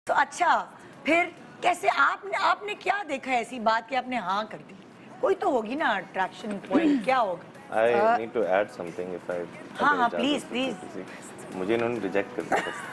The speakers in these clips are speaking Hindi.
तो अच्छा फिर कैसे आपने क्या देखा ऐसी बात कि आपने हाँ कर दी? कोई तो होगी ना अट्रैक्शन पॉइंट, क्या होगा? I need to add something if I हाँ प्लीज प्लीज। मुझे इन्होंने रिजेक्ट कर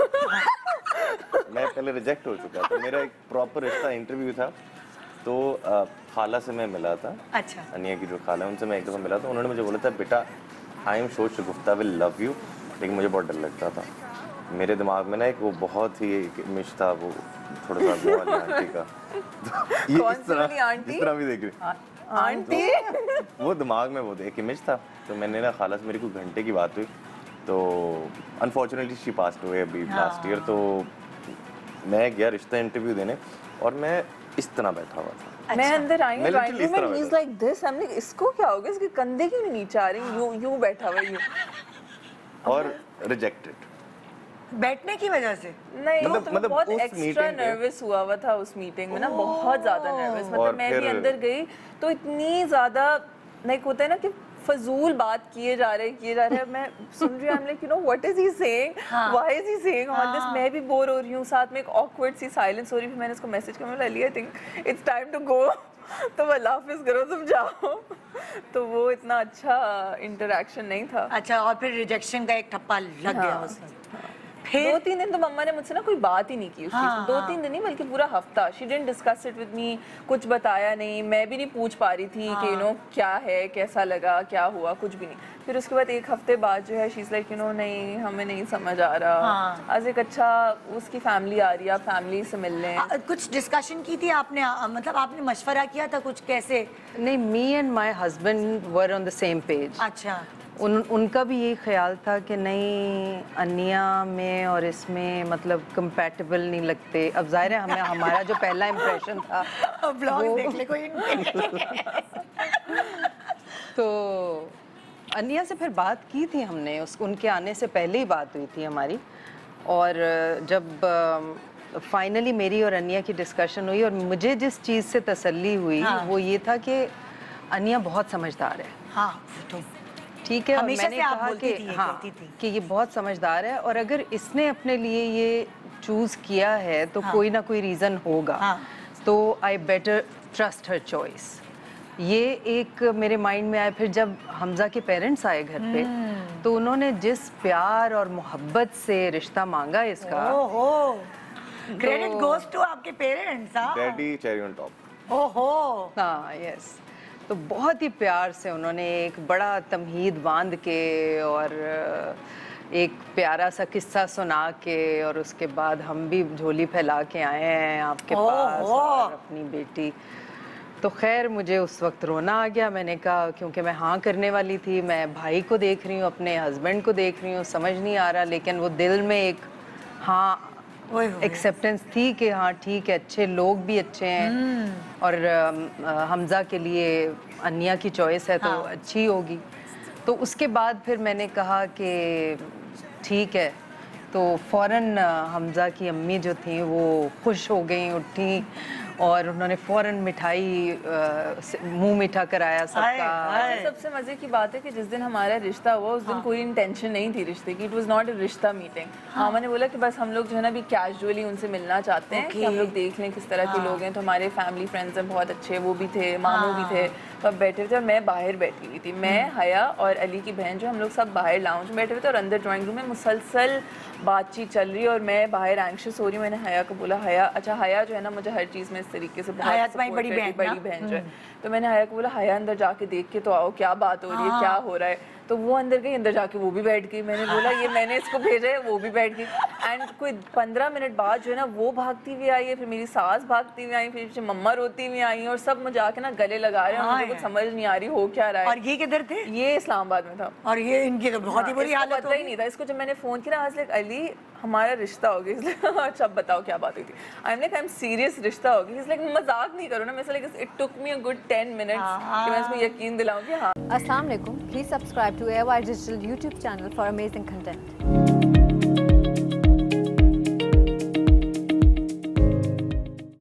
दिया। मैं पहले रिजेक्ट हो चुका था, मेरा एक प्रॉपर रिश्ता इंटरव्यू था, तो खाला से मैं मिला था। अच्छा। अनिया की जो खाला है उनसे मैं एक दफ़ा मिला था, उन्होंने मुझे बोला था बेटा I am sure Shagufta will love you, लेकिन मुझे बहुत डर लगता था। मेरे दिमाग में ना एक वो बहुत ही एक इमेज था, वो थोड़ा सा वो वाली आंटी का। ये इस तरह भी देख रही आंटी तो वो दिमाग में वो एक इमेज था। तो मैंने ना खाला से मेरी कुछ घंटे की बात हुई, तो अनफॉर्चुनेटली शी पास्ड अवे अभी लास्ट ईयर। तो मैं गया रिश्ता इंटरव्यू देने और मैं इस तरह बैठा हुआ था। अच्छा। मैं अंदर आई हूँ राइट रूम में, ही इज लाइक दिस, हमने इसको क्या हो गया, इसके कंधे क्यों नहीं नीचे आ रही, यूं बैठा हुआ यूं, और रिजेक्टेड बैठने की वजह से। नहीं मतलब बहुत एक्स्ट्रा नर्वस हुआ था उस मीटिंग में ना, बहुत ज्यादा नर्वस। मतलब मैं भी अंदर गई तो इतनी ज्यादा लाइक होता है ना कि फजूल बात किए जा रहे हैं, मैं सुन रही हूँ, like you know what is he saying, why is he saying all this. मैं भी बोर हो रही हूँ, साथ में एक ऑकवर्ड सी साइलेंस हो रही है। मैंने उसको मैसेज किया, मैंने I think it's time to go, तो अल्लाह हाफिज़ करो, तुम जाओ। तो वो इतना अच्छा इंटरेक्शन नहीं था। अच्छा, और फिर रिजेक्शन का एक ठप्पा लग गया उसमें। फिर 2-3 दिन तो मम्मा ने मुझसे ना कोई बात ही नहीं की उस चीज़ में। 2-3 दिन नहीं बल्कि पूरा हफ्ता। She didn't discuss it with me, कुछ बताया नहीं, मैं भी नहीं पूछ पा रही थी कि यू नो क्या है, कैसा लगा, क्या हुआ, कुछ भी नहीं। फिर उसके बाद एक हफ्ते बाद जो है she is like you know नहीं हमें नहीं समझ आ रहा। आज एक अच्छा उसकी फैमिली आ रही है, आप फैमिली से मिल लें। कुछ डिस्कशन की थी आपने, मतलब आपने मशवरा किया था कुछ कैसे? नहीं, me and my husband were on the same page. अच्छा। उनका भी यही ख्याल था कि नहीं अनिया में और इसमें मतलब कंपैटिबल नहीं लगते। अब जाहिर है हमें हमारा जो पहला इम्प्रेशन था ब्लॉग देख ले कोई तो अनिया से फिर बात की थी हमने, उनके आने से पहले ही बात हुई थी हमारी। और जब फाइनली मेरी और अनिया की डिस्कशन हुई और मुझे जिस चीज़ से तसल्ली हुई वो ये था कि अनिया बहुत समझदार है। हाँ तो ठीक है, और मैंने कहा कि ये बहुत समझदार है और अगर इसने अपने लिए ये चूज़ किया है तो कोई ना कोई रीज़न होगा। तो I better trust her choice. ये एक मेरे माइंड में आया। फिर जब हमजा के पेरेंट्स आए घर पे तो उन्होंने जिस प्यार और मोहब्बत से रिश्ता मांगा इसका, क्रेडिट गोज टू आपके parents. Daddy cherry on top. ओहो हाँ यस। तो बहुत ही प्यार से उन्होंने एक बड़ा तमहीद बांध के और एक प्यारा सा किस्सा सुना के और उसके बाद हम भी झोली फैला के आए हैं आपके पास और अपनी बेटी। तो खैर मुझे उस वक्त रोना आ गया। मैंने कहा क्योंकि मैं हाँ करने वाली थी, मैं भाई को देख रही हूँ, अपने हस्बैंड को देख रही हूँ, समझ नहीं आ रहा, लेकिन वो दिल में एक हाँ एक्सेप्टेंस थी कि हाँ ठीक है, अच्छे लोग भी अच्छे हैं और हमजा के लिए अनिया की चॉइस है तो अच्छी होगी। तो उसके बाद फिर मैंने कहा कि ठीक है। तो फ़ौरन हमजा की अम्मी जो थी वो खुश हो गई, उठी और उन्होंने फ़ौरन मिठाई मुंह मीठा कराया सबका। सबसे मज़े की बात है कि जिस दिन हमारा रिश्ता हुआ उस दिन कोई इंटेंशन नहीं थी रिश्ते की। इट वाज नॉट अ रिश्ता मीटिंग। मामा ने बोला कि बस हम लोग जो है ना अभी कैजुअली उनसे मिलना चाहते हैं कि हम लोग देख लें किस तरह के लोग हैं। तो हमारे फैमिली फ्रेंड्स हैं बहुत अच्छे, वो भी थे, मामू भी थे। तो अब बैठे थे और मैं बाहर बैठी हुई थी, मैं हया और अली की बहन जो हम लोग सब बाहर लाउंज में बैठे हुए थे और अंदर ड्राइंग रूम में मुसलसल बातचीत चल रही है और मैं बाहर एंग्शियस हो रही हूँ। मैंने हया को बोला हया, अच्छा हया जो है ना मुझे हर चीज़ में इस तरीके से बहुत बड़ी बहन जो है, तो मैंने हया को बोला हया अंदर जाके देख के तो आओ क्या बात हो रही है, क्या हो रहा है। तो वो अंदर गई, अंदर जाके वो भी बैठ गई। मैंने बोला ये मैंने इसको भेजा है, वो भी बैठ गई। एंड कोई 15 मिनट बाद जो है ना वो भागती हुई आई है, फिर मेरी सास भागती हुई आई, फिर मम्मा रोती हुई आई और सब मुझे आके ना गले लगा रहे हैं। मुझे कुछ समझ नहीं आ रही हो क्या रहा है। और ये किधर थे? ये इस्लामाबाद में था। और ये इनकी तो बहुत ही बुरी हालत पता ही नहीं था इसको। जब मैंने फोन किया आज लाइक अली हमारा रिश्ता हो गया, इसलिए अच्छा अब बताओ क्या बात हुई थी। I am like I am serious, रिश्ता हो गया। लाइक मजाक नहीं करो ना। मैं like it took me a good 10 minutes कि मैं इसको यकीन दिलाऊं कि हाँ। अस्सलाम वालेकुम, please subscribe to AOI digital YouTube channel for amazing content.